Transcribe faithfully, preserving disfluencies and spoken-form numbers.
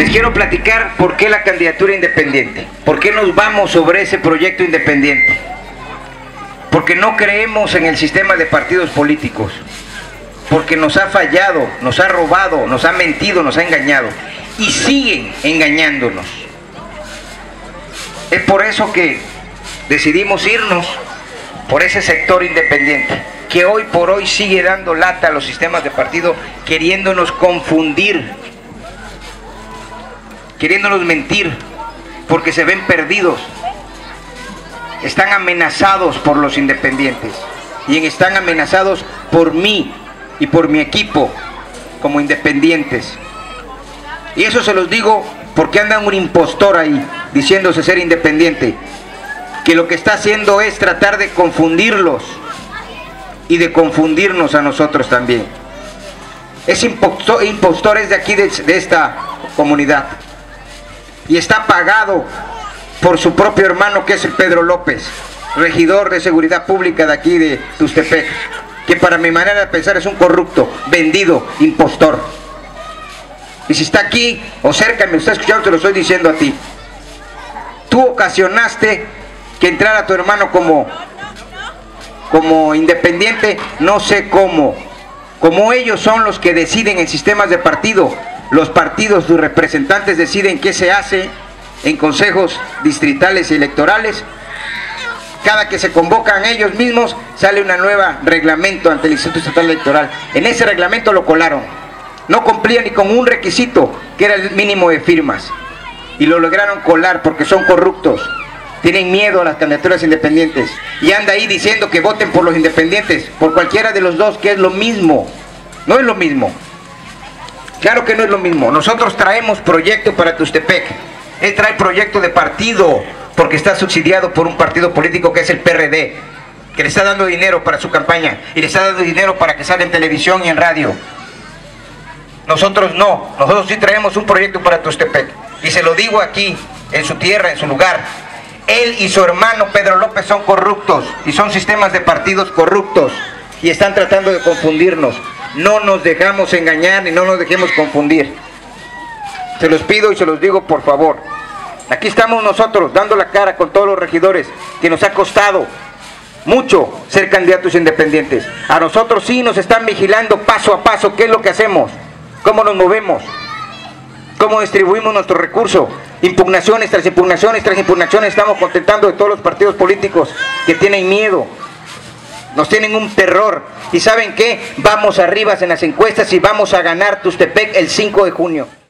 Les quiero platicar por qué la candidatura independiente, por qué nos vamos sobre ese proyecto independiente. Porque no creemos en el sistema de partidos políticos, porque nos ha fallado, nos ha robado, nos ha mentido, nos ha engañado y siguen engañándonos. Es por eso que decidimos irnos por ese sector independiente, que hoy por hoy sigue dando lata a los sistemas de partido, queriéndonos confundir, queriéndonos mentir, porque se ven perdidos. Están amenazados por los independientes y están amenazados por mí y por mi equipo como independientes. Y eso se los digo porque anda un impostor ahí diciéndose ser independiente, que lo que está haciendo es tratar de confundirlos y de confundirnos a nosotros también. Es impostor, impostor es de aquí, de, de esta comunidad, y está pagado por su propio hermano, que es el Pedro López, regidor de seguridad pública de aquí de Tuxtepec, que para mi manera de pensar es un corrupto, vendido, impostor. Y si está aquí o cerca, me está escuchando, te lo estoy diciendo a ti. Tú ocasionaste que entrara tu hermano como, como independiente, no sé cómo. Como ellos son los que deciden en sistemas de partido, los partidos, sus representantes deciden qué se hace en consejos distritales y electorales. Cada que se convocan ellos mismos, sale un nuevo reglamento ante el Instituto Estatal Electoral. En ese reglamento lo colaron. No cumplía ni con un requisito, que era el mínimo de firmas. Y lo lograron colar porque son corruptos. Tienen miedo a las candidaturas independientes. Y anda ahí diciendo que voten por los independientes, por cualquiera de los dos, que es lo mismo. No es lo mismo. Claro que no es lo mismo. Nosotros traemos proyecto para Tuxtepec. Él trae proyecto de partido, porque está subsidiado por un partido político que es el P R D, que le está dando dinero para su campaña y le está dando dinero para que salga en televisión y en radio. Nosotros no, nosotros sí traemos un proyecto para Tuxtepec, y se lo digo aquí, en su tierra, en su lugar. Él y su hermano Pedro López son corruptos, y son sistemas de partidos corruptos, y están tratando de confundirnos. No nos dejamos engañar y no nos dejemos confundir. Se los pido y se los digo, por favor. Aquí estamos nosotros dando la cara con todos los regidores, que nos ha costado mucho ser candidatos independientes. A nosotros sí nos están vigilando paso a paso qué es lo que hacemos, cómo nos movemos, cómo distribuimos nuestro recurso. Impugnaciones tras impugnaciones tras impugnaciones estamos contentando de todos los partidos políticos que tienen miedo, nos tienen un terror. ¿Y saben qué? Vamos arriba en las encuestas y vamos a ganar Tuxtepec el cinco de junio.